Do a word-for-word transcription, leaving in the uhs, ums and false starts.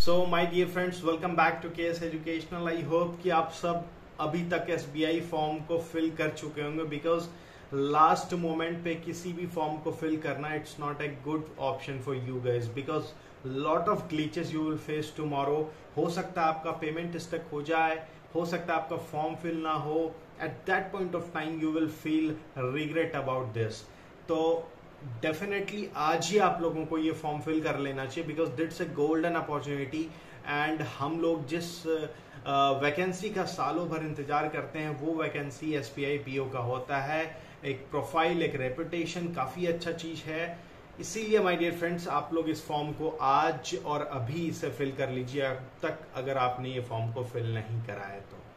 So my dear friends, welcome back to KS educational. I hope कि आप सब अभी तक एसबीआई फॉर्म को फिल कर चुके होंगे, बिकॉज लास्ट मोमेंट पे किसी भी फॉर्म को फिल करना it's not a good option for you guys, because lot of glitches you will face tomorrow. हो सकता है आपका पेमेंट स्टक हो जाए, हो सकता है आपका फॉर्म फिल ना हो। At that point of time you will feel regret about this. तो डेफिनेटली आज ही आप लोगों को ये फॉर्म फिल कर लेना चाहिए, because it's a golden opportunity. And हम लोग जिस वैकेंसी uh, का सालों भर इंतजार करते हैं वो वैकेंसी एसबीआई पीओ का होता है। एक प्रोफाइल, एक रेपुटेशन काफी अच्छा चीज है। इसीलिए माय डियर फ्रेंड्स, आप लोग इस फॉर्म को आज और अभी इसे फिल कर लीजिए, अब तक अगर आपने ये फॉर्म को फिल नहीं करा है तो।